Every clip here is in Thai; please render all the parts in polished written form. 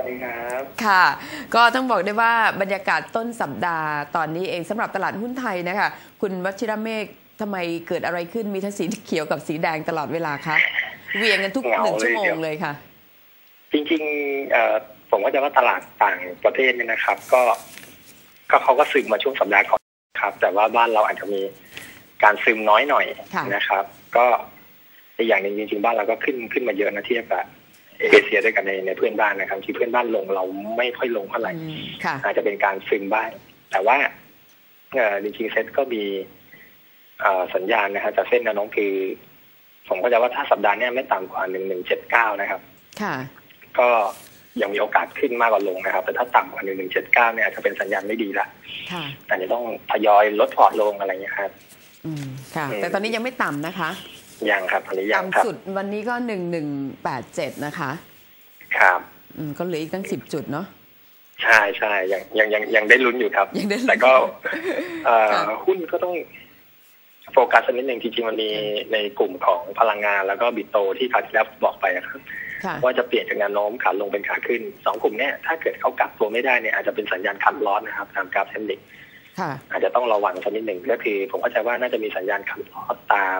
วัสดีครับค่ะก็ต้องบอกได้ว่าบรรยากาศต้นสัปดาห์ตอนนี้เองสำหรับตลาดหุ้นไทยนะคะคุณวชิรเมฆทำไมเกิดอะไรขึ้นมีทั้งสีเขียวกับสีแดงตลอดเวลาคะเวียงกันทุก1 ชั่วโมงเลยค่ะจริงๆผมก็จะว่าตลาดต่างประเทศเนี่ยนะครับก็เขาก็ซึมมาช่วงสัปดาห์ก่อนครับแต่ว่าบ้านเราอาจจะมีการซึมน้อยหน่อยนะครับก็อีกอย่างหนึ่งจริงๆบ้านเราก็ขึ้นมาเยอะนะเทียบกับเอเชียด้วยกันในเพื่อนบ้านนะครับที่เพื่อนบ้านลงเราไม่ค่อยลงเท่าไหร่อาจจะเป็นการซึมบ้างแต่ว่าจริงๆเซ็ตก็มีสัญญาณนะครับจากเส้นแนวโน้มคือผมก็จะว่าถ้าสัปดาห์นี้ไม่ต่ำกว่า1179นะครับก็ยังมีโอกาสขึ้นมากกว่าลงนะครับแต่ถ้าต่ำกว่า1179เนี่ยจะเป็นสัญญาณไม่ดีละอาจจะต้องทยอยลดพอร์ตลงอะไรเงี้ยครับค่ะแต่ตอนนี้ยังไม่ต่ำนะคะยังครับตอนนี้ยังครับต่ำสุดวันนี้ก็1187นะคะครับก็เหลืออีกตั้ง10 จุดเนาะใช่ใช่ยังได้ลุ้นอยู่ครับแต่ก็หุ้นก็ต้องโฟกัสนิดหนึ่งจริงๆมันมีในกลุ่มของพลังงานแล้วก็บิตโตที่คราวที่แล้วบอกไปครับว่าจะเปลี่ยนจากแนวโน้มขาลงเป็นขาขึ้น2กลุ่มนี้ถ้าเกิดเขากลับตัวไม่ได้เนี่ยอาจจะเป็นสัญญาณคันลอสนะครับตามกราฟเทคนิคอาจจะต้องระวังสักนิดหนึ่งก็คือผมเข้าใจว่าน่าจะมีสัญญาณคันลอสตาม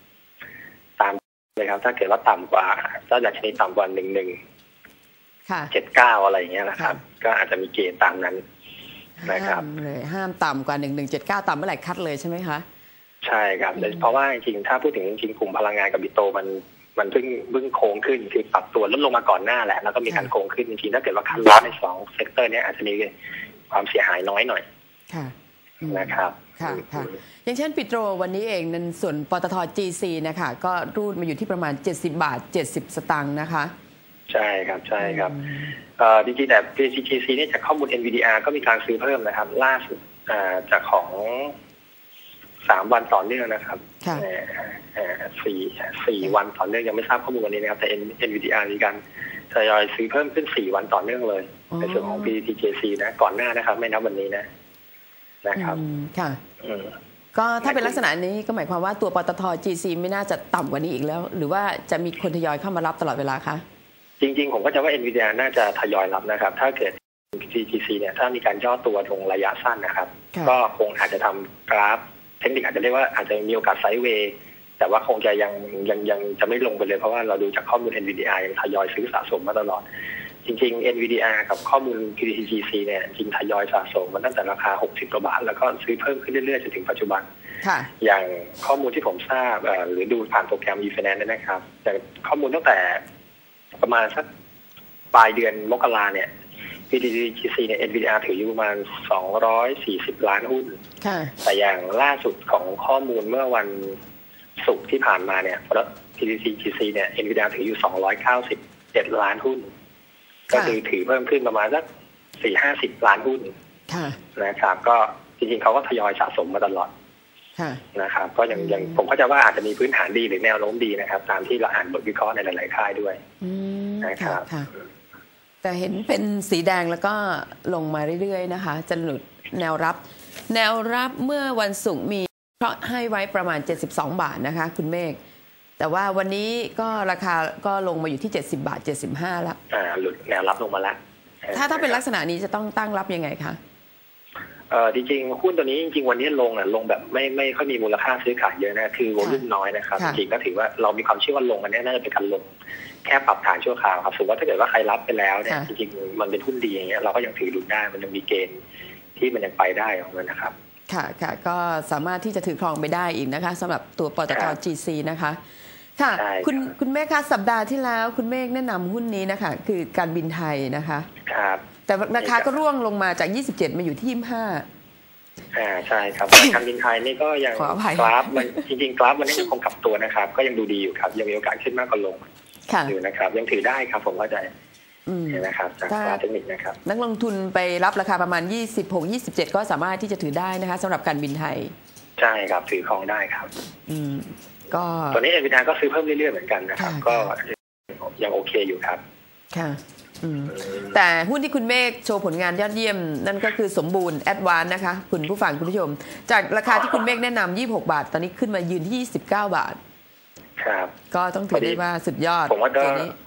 เลยครับถ้าเกิดว่าต่ำกว่าถ้าดัชนีต่ำกว่า1179อะไรอย่างเงี้ยนะครับก็อาจจะมีเกณฑ์ตามนั้นนะครับเลยห้ามต่ำกว่า1179ต่ำเมื่อไหร่คัดเลยใช่ไหมคะใช่ครับเพราะว่าจริงๆถ้าพูดถึงจริงๆกลุ่มพลังงานกับบิตโตมันเพิ่งโค้งขึ้นคือปรับตัวลดลงมาก่อนหน้าแหละแล้วก็มีการโค้งขึ้นจริงๆถ้าเกิดว่าคันลอสใน2เซกเตอร์นี้อาจจะมีความเสียหายน้อยหน่อยนะครับค่ะอย่างเช่นปิโตรวันนี้เองนั้นส่วนปตท. GC นะคะก็รูดมาอยู่ที่ประมาณ70 บาท 70 สตางค์นะคะใช่ครับใช่ครับจริงๆแต่ GC นี่จากข้อมูล NVDR ก็มีการซื้อเพิ่มนะครับล่าสุดจากของ3 วันต่อเนื่องนะครับ4 วันต่อเนื่องยังไม่ทราบข้อมูลวันนี้นะครับแต่ NVDR มีการทยอยซื้อเพิ่มขึ้น4 วันต่อเนื่องเลยในส่วนของ PTTGC นะก่อนหน้านะครับไม่นับวันนี้นะครับค่ะก็ถ้าเป็นลักษณะนี้ก็หมายความว่าตัวปตท. GC ไม่น่าจะต่ำกว่านี้อีกแล้วหรือว่าจะมีคนทยอยเข้ามารับตลอดเวลาคะจริงๆผมก็จะว่า NVIDIA น่าจะทยอยรับนะครับถ้าเกิด PTTGC เนี่ยถ้ามีการย่อตัวตรงระยะสั้นนะครับก็คงอาจจะทำกราฟเทคนิคอาจจะเรียกว่าอาจจะมีโอกาสไซด์เวย์แต่ว่าคงจะยังจะไม่ลงไปเลยเพราะว่าเราดูจากข้อมูล NVIDIA ยังทยอยซื้อสะสมมาตลอดจริงๆ NVIDIA กับข้อมูล PTTGC เนี่ยจริงทยอยสะสมมันตั้งแต่ราคา60 กว่าบาทแล้วก็ซื้อเพิ่มขึ้นเรื่อยๆจนถึงปัจจุบันอย่างข้อมูลที่ผมทราบหรือดูผ่านโปรแกรม eFinance นะครับแต่ข้อมูลตั้งแต่ประมาณสักปลายเดือนมกราเนี่ย PTTGC เนี่ย NVIDIA ถืออยู่ประมาณ240 ล้านหุ้นแต่อย่างล่าสุดของข้อมูลเมื่อวันศุกร์ที่ผ่านมาเนี่ย PTTGC เนี่ย NVIDIA ถืออยู่297 ล้านหุ้นก็คือถือเพิ่มขึ้นประมาณสัก4-50 ล้านหุ้นนะครับก็จริงๆเขาก็ทยอยสะสมมาตลอดนะครับก็ยังผมก็จะว่าอาจจะมีพื้นฐานดีหรือแนวโน้มดีนะครับตามที่เราอ่านบทวิเคราะห์ในหลายๆค่ายด้วยนะครับแต่เห็นเป็นสีแดงแล้วก็ลงมาเรื่อยๆนะคะจะหลุดแนวรับเมื่อวันศุกร์มีเพราะให้ไว้ประมาณ72 บาทนะคะคุณเมฆแต่ว่าวันนี้ก็ราคาก็ลงมาอยู่ที่70 บาท 75แล้วหลุดแนวรับลงมาแล้วถ้าเป็นลักษณะนี้จะต้องตั้งรับยังไงคะจริงๆหุ้นตัวนี้จริงๆวันนี้ลงแบบไม่ค่อยมีมูลค่าซื้อขายเยอะนะคือวอลุ่มน้อยนะครับจริงๆก็ถือว่าเรามีความเชื่อว่าลงอันนี้น่าจะเป็นการลงแค่ปรับฐานชั่วคราวครับสมมติว่าถ้าเกิดว่าใครรับไปแล้วเนี่ยจริงๆมันเป็นหุ้นดีอย่างเงี้ยเราก็ยังถือลุ้นได้มันยังมีเกณฑ์ที่มันยังไปได้ของมันนะครับค่ะก็สามารถที่จะถือครองไปได้อีกนะคะสำหรับตัวปตท. GC นะคะค่ะคุณเมฆคะสัปดาห์ที่แล้วคุณเมฆแนะนำหุ้นนี้นะคะคือการบินไทยนะคะครับแต่ราคาก็ร่วงลงมาจาก27มาอยู่ที่25 ใช่ครับการบินไทยนี่ก็ยังกราฟมันจริงๆกราฟมันยังคงกลับตัวนะครับก็ยังดูดีอยู่ครับยังมีโอกาสขึ้นมากกว่าลงอยู่นะครับยังถือได้ครับผมเข้าใจนะครับจากกราฟเทคนิคนะครับนักลงทุนไปรับราคาประมาณ26-27ก็สามารถที่จะถือได้นะคะสำหรับการบินไทยใช่ครับถือครองได้ครับก็ตัวนี้ NVIDIA ก็ซื้อเพิ่มเรื่อยๆเหมือนกันนะครับก็ยังโอเคอยู่ครับค่ะแต่หุ้นที่คุณเมฆโชว์ผลงานยอดเยี่ยมนั่นก็คือสมบูรณ์แอดวานซ์นะคะคุณผู้ฟังคุณผู้ชมจากราคาที่คุณเมฆแนะนำ26 บาทตอนนี้ขึ้นมายืนที่29 บาทครับก็ต้องถือได้ว่าสุดยอดผมว่าก็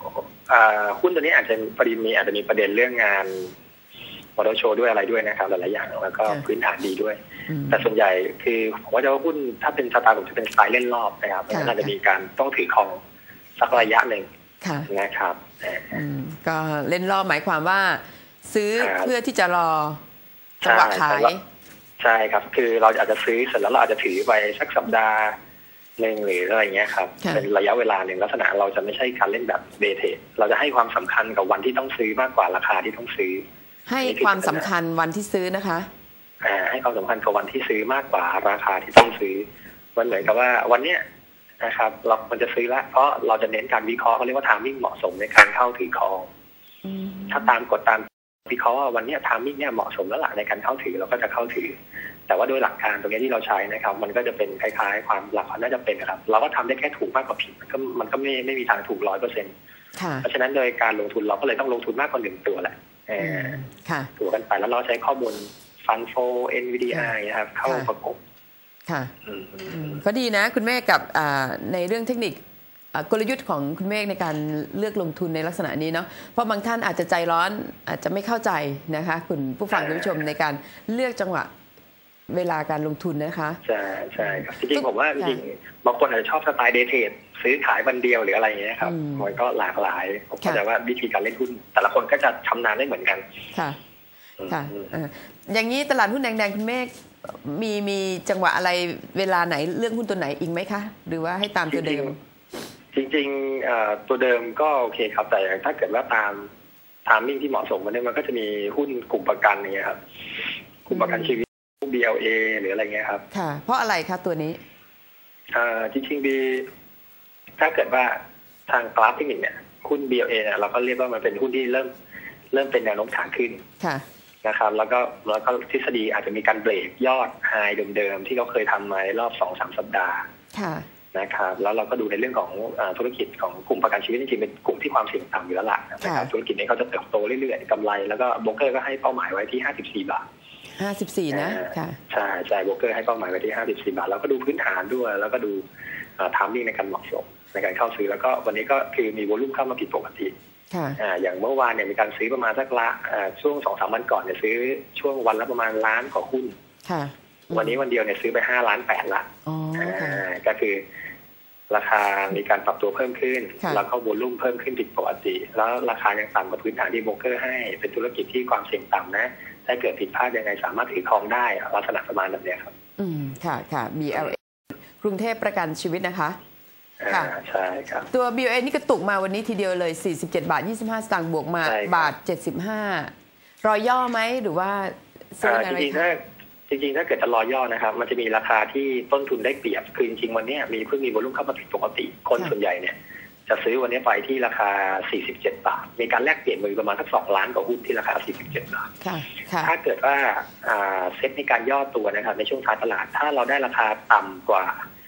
หุ้นตัวนี้อาจจะพอดีอาจจะมีประเด็นเรื่องงานมอเตอร์โชว์ด้วยอะไรด้วยนะครับหลายๆอย่างแล้วก็พื้นฐานดีด้วยแต่ส่วนใหญ่คือผมว่าจะว่าหุ้นถ้าเป็นสไตล์ผมจะเป็นสไตล์เล่นรอบนะครับน่าจะมีการต้องถือครองสักระยะหนึ่งนะครับก็เล่นรอบหมายความว่าซื้อเพื่อที่จะรอจังหวะขายใช่ครับคือเราอาจจะซื้อเสร็จแล้วเราอาจจะถือไปสักสัปดาห์หนึ่งหรืออะไรเงี้ยครับเป็นระยะเวลาหนึ่งลักษณะเราจะไม่ใช่การเล่นแบบเดย์เทรดเราจะให้ความสำคัญกับวันที่ต้องซื้อมากกว่าราคาที่ต้องซื้อให้ความสำคัญวันที่ซื้อนะคะให้ความสำคัญกับวันที่ซื้อมากกว่าราคาที่ต้องซื้อมันเหมือนกับว่าวันเนี้ยนะครับเราควรจะซื้อละเพราะเราจะเน้นการวิเคราะห์เขาเรียกว่า timing เหมาะสมในการเข้าถือครองถ้าตามกฎตามวิเคราะห์ว่าวันนี้ timing เนี่ยเหมาะสมแล้วล่ะในการเข้าถือเราก็จะเข้าถือแต่ว่าโดยหลักการตรงนี้ที่เราใช้นะครับมันก็จะเป็นคล้ายๆความหลักความน่าจะเป็นนะครับเราก็ทำได้แค่ถูกมากกว่าผิดมันก็ไม่มีทางถูก100%เพราะฉะนั้นโดยการลงทุนเราก็เลยต้องลงทุนมากกว่า1ตัวแหละถูกกันไปแล้วเราใช้ข้อมูลฟันโฟ NVDA นะครับเข้าประกบค่ะก็ดีนะคุณเมฆกับในเรื่องเทคนิคกลยุทธ์ของคุณเมฆในการเลือกลงทุนในลักษณะนี้เนาะเพราะบางท่านอาจจะใจร้อนอาจจะไม่เข้าใจนะคะคุณผู้ฟังคุณผู้ชมในการเลือกจังหวะเวลาการลงทุนนะคะใช่ใช่ครับจริงๆผมว่าจริงบางคนอาจจะชอบสไตล์เดย์เทรดซื้อขายวันเดียวหรืออะไรอย่างเงี้ยครับมันก็หลากหลายผมเข้าใจว่าวิธีการเล่นหุ้นแต่ละคนก็จะชำนาญไม่เหมือนกันค่ะค่ะอย่างนี้ตลาดหุ้นแดงๆคุณเมฆมีจังหวะอะไรเวลาไหนเลือกหุ้นตัวไหนอีกไหมคะหรือว่าให้ตามตัวเดิมจริงๆตัวเดิมก็โอเคครับแต่ถ้าเกิดว่าตามไทมิ่งที่เหมาะสมมันก็จะมีหุ้นกลุ่มประกันอย่างเงี้ยครับกลุ่มประกันชีวิตBLA หรืออะไรเงี้ยครับค่ะเพราะอะไรคะตัวนี้จริงๆถ้าเกิดว่าทางกราฟเทคนิคเนี่ยหุ้น BLA เนี่ยเราก็เรียกว่ามันเป็นหุ้นที่เริ่มเป็นแนวโน้มขาขึ้นนะครับแล้วก็ทฤษฎีอาจจะมีการเบรกยอดไฮเดิมๆที่เขาเคยทำมารอบ 2-3 สัปดาห์นะครับแล้วเราก็ดูในเรื่องของธุรกิจของกลุ่มประกันชีวิตจริงๆเป็นกลุ่มที่ความเสี่ยงต่ำอยู่แล้วล่ะนะครับธุรกิจนี้เขาจะเติบโตเรื่อยๆกำไรแล้วก็โบรกเกอร์ก็ให้เป้าหมายไว้ที่54 บาท 54นะค่ะใช่โบรกเกอร์ให้เป้าหมายไว้ที่54 บาทแล้วก็ดูพื้นฐานด้วยแล้วก็ดูไทมิ่งในการเหมาะสมในการเข้าซื้อแล้วก็วันนี้ก็คือมีวอลุ่มเข้ามาผิดปกติอย่างเมื่อวานเนี่ยมีการซื้อประมาณสักช่วง 2-3 วันก่อนเนี่ยซื้อช่วงวันละประมาณล้านกว่าหุ้นวันนี้วันเดียวเนี่ยซื้อไป5.8 ล้านละก็คือราคามีการปรับตัวเพิ่มขึ้นแล้วก็วอลุ่มเพิ่มขึ้นผิดปกติแล้วราคายังต่ำกว่าพื้นฐานที่โบรกเกอร์ให้เป็นธุรกิจที่ความเสี่ยงต่ำนะถ้าเกิดผิดพลาดยังไงสามารถถือครองได้ลักษณะประมาณแบบนี้ครับค่ะ BLA กรุงเทพประกันชีวิตนะคะใช่ครับตัว BLA นี่กระตุกมาวันนี้ทีเดียวเลย47.25 บาทบวกมาบาท75รอยย่อไหมหรือว่าซื้ออะไรจริงๆถ้าเกิดจะรอย่อนะครับมันจะมีราคาที่ต้นทุนได้เปรียบคือจริงๆวันนี้เพิ่งมีวอลุ่มเข้ามาผิดปกติคนส่วนใหญ่เนี่ยจะซื้อวันนี้ไปที่ราคา47 บาทมีการแลกเปลี่ยนมือประมาณสัก2 ล้านกว่าหุ้นที่ราคา47 บาทถ้าเกิดว่าเซ็ตในการย่อตัวนะครับในช่วงท้ายตลาดถ้าเราได้ราคาต่ำกว่า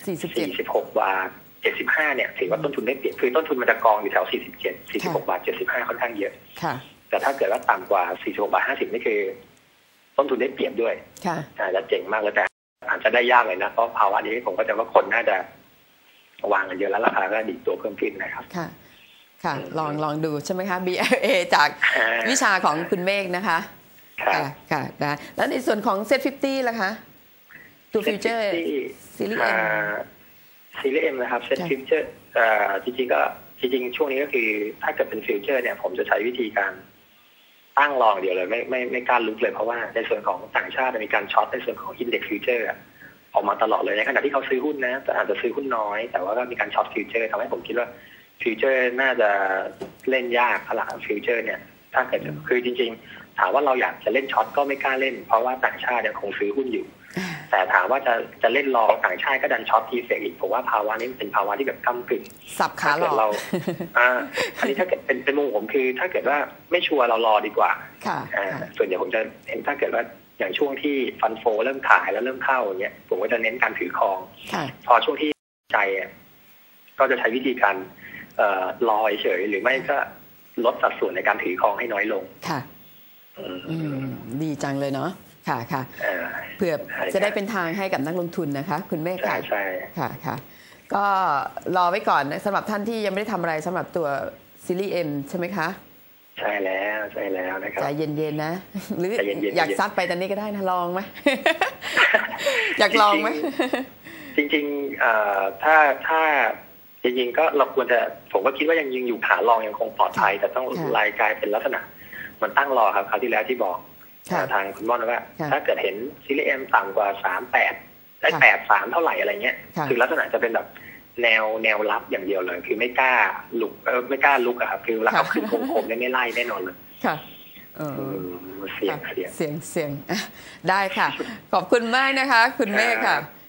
46 บาท75เนี่ยถือว่าต้นทุนได้เปรียบคือต้นทุนมันจะกองอยู่แถว46 บาท75ค่อนข้างเยอะแต่ถ้าเกิดว่าต่ำกว่า46 บาท50นี่คือต้นทุนได้เปรียบด้วยจะเจ๋งมากเลยแต่อาจจะได้ยากเลยนะเพราะภาวะนี้ผมก็จะว่าคนน่าจะวางกันเยอะแล้วราคาก็ดีตัวเพิ่มขึ้นนะครับค่ะลองดูใช่ไหมคะ BLA จากวิชาของคุณเมฆนะคะค่ะแล้วในส่วนของ Set50 ล่ะคะตัวฟิวเจอร์ซีรีส์ M นะครับ Set50จริงช่วงนี้ก็คือถ้าเกิดเป็นฟิวเจอร์เนี่ยผมจะใช้วิธีการตั้งรองเดียวเลยไม่กล้าลุกเลยเพราะว่าในส่วนของต่างชาติมีการช็อตในส่วนของ Index Future ออกมาตลอดเลยในขณะที่เขาซื้อหุ้นนะแต่อาจจะซื้อหุ้นน้อยแต่ว่าก็มีการช็อตฟิวเจอร์ทำให้ผมคิดว่าฟิวเจอร์น่าจะเล่นยากตลาดฟิวเจอร์เนี่ยถ้าเกิดคือจริงๆถามว่าเราอยากจะเล่นช็อตก็ไม่กล้าเล่นเพราะว่าต่างชาติเนี่ยคงซื้อหุ้นอยู่แต่ถามว่าจะเล่นรอต่างชาติก็ดันช็อตทีเฟกอีกผมว่าภาวะนี้เป็นภาวะที่แบบก้ำกึ่งสับขาหลอกเราอันนี้ถ้าเกิดเป็นมุมผมคือถ้าเกิดว่าไม่ชัวร์เรารอดีกว่าส่วนใหญ่ผมจะเห็นถ้าเกิดว่าอย่างช่วงที่ฟันโฟเริ่มขายแล้วเริ่มเข้าอย่างเงี้ยผมก็จะเน้นการถือครองพอช่วงที่ใจก็จะใช้วิธีการรอเฉยหรือไม่ก็ลดสัดส่วนในการถือครองให้น้อยลงค่ะดีจังเลยเนาะค่ะเพื่อจะได้เป็นทางให้กับนักลงทุนนะคะคุณเมฆค่ะใช่ค่ะก็รอไว้ก่อนนะสำหรับท่านที่ยังไม่ได้ทำอะไรสำหรับตัวซีรีส์ M ใช่ไหมคะใช่แล้วนะครับใจเย็นๆนะหรืออยากซัดไปตอนนี้ก็ได้นะลองไหม อยากลองไหมจริงๆถ้าจริงๆก็เราควรจะผมก็คิดว่ายังอยู่ขาลองยังคงปลอดภัยแต่ต้องรายกลายเป็นลักษณะมันตั้งรอครับคราวที่แล้วที่บอกทางคุณม่อนว่าถ้าเกิดเห็นซีรีส์ M ต่ำกว่า38ได้83เท่าไหร่อะไรเงี้ยคือลักษณะจะเป็นแบบแนวรับอย่างเดียวเลยคือไม่กล้าลุกอะครับคือแล้วเอาขึ้นคมๆไม่ไล่แน่นอนเลยค่ะเสียงได้ค่ะขอบคุณมากนะคะคุณเมฆค่ะ